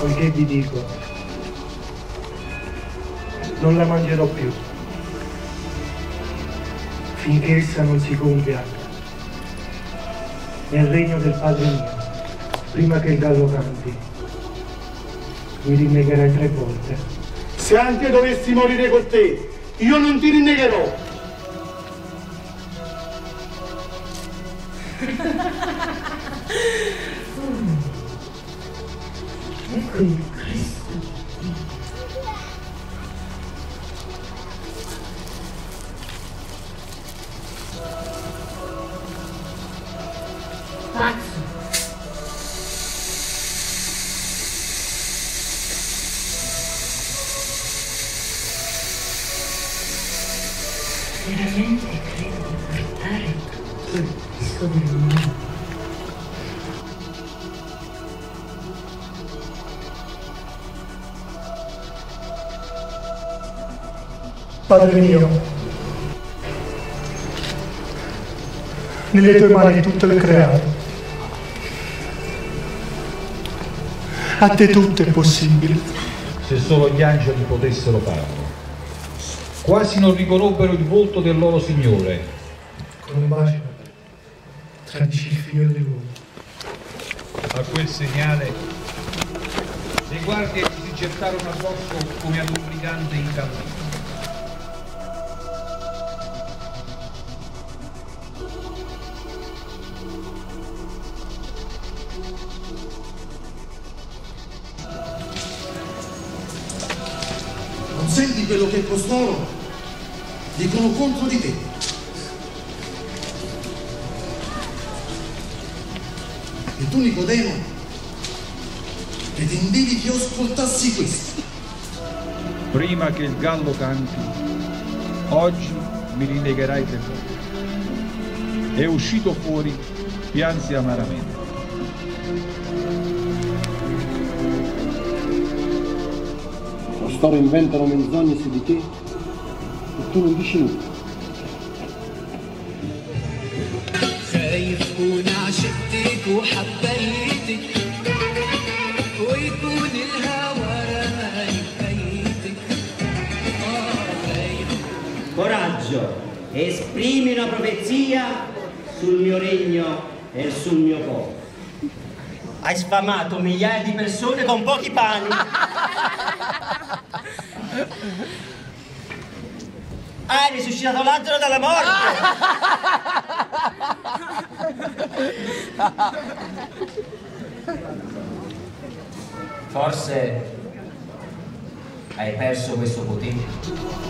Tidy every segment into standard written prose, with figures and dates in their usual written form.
poiché vi dico, non la mangerò più, finché essa non si compia nel regno del Padre mio. Prima che il gallo canti, mi rinnegherai 3 volte. Se anche dovessi morire con te, io non ti rinnegherò. Ecco il Cristo. Pazzo. Veramente credo di portare tutto il peso del mondo. Padre mio, nelle tue mani tutto è creato. A te tutto è possibile. Se solo gli angeli potessero farlo. Quasi non riconobbero il volto del loro Signore. Con un bacio tradisci il figlio dell'uomo. A quel segnale le guardie si gettarono addosso come ad un brigante incallito. Non senti quello che costoro dicono contro di te? E tu, Nicodemo, pretendevi che io ascoltassi questo? Prima che il gallo canti, oggi mi rinnegherai 3 volte. E uscito fuori, piansi amaramente. Costoro inventano menzogne su di te e tu non dici nulla. خايف كون عشقتك وحبيتك ويكون الهوى رماني ببيتك. خايف. Coraggio, esprimi una profezia sul mio regno e sul mio popolo. Hai sfamato migliaia di persone con pochi pani. Hai risuscitato Lazzaro dalla morte. Forse hai perso questo potere.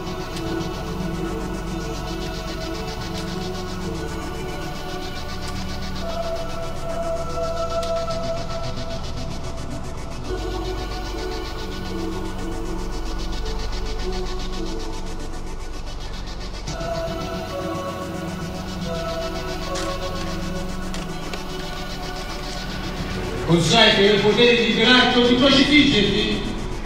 Non sai che ho il potere di liberarti o di crocifiggerti?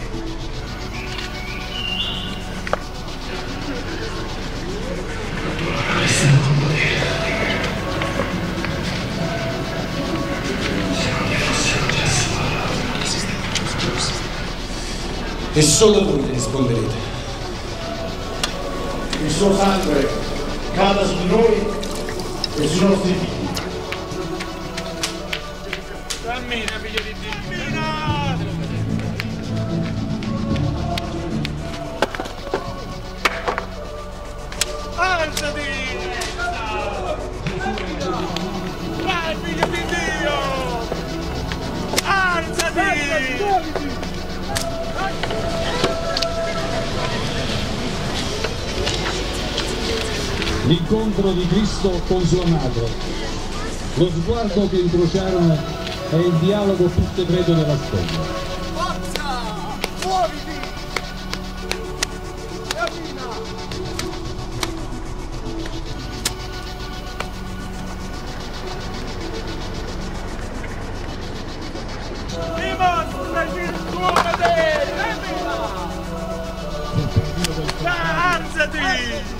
E solo voi le risponderete. Il suo sangue cada su di noi e sui nostri figli. Cammina, figlio di Dio! Cammina! Alzati! Vai, figlio di Dio! Alzati! L'incontro di Cristo con sua madre, lo sguardo che incrociarono è il dialogo più segreto della storia. Forza! Muoviti! Cammina! Dimostrati il tuo potere! Cammina! Alzati!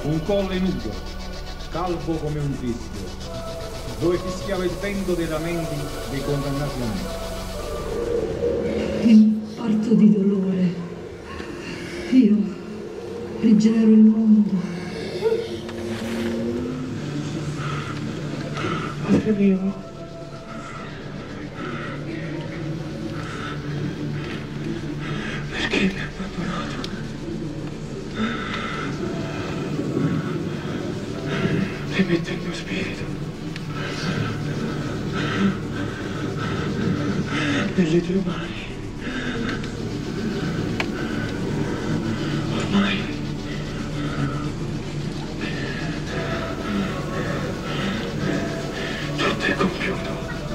un colle nudo, calvo come un teschio, dove fischiava il vento dei lamenti dei condannati a morte. In parto di dolore, io rigenero il mondo. Padre mio, perché mi ha abbandonato? E mette il mio spirito nelle tue mani. Ormai tutto è compiuto.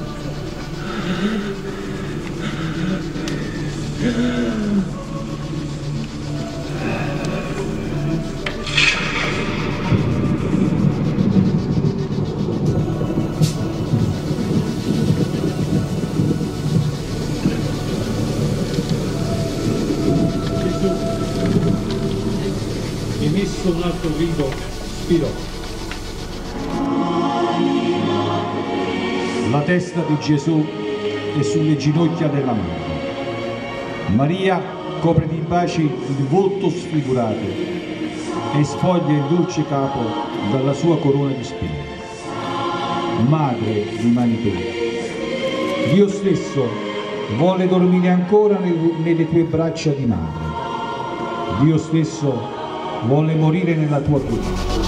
Emesso un altro grido, spirò. La testa di Gesù è sulle ginocchia della madre. Maria copre di baci il volto sfigurato e spoglia il dolce capo dalla sua corona di spine. Madre, rimani tu. Dio stesso vuole dormire ancora nelle tue braccia di madre. Dio stesso vuole morire nella tua pietà.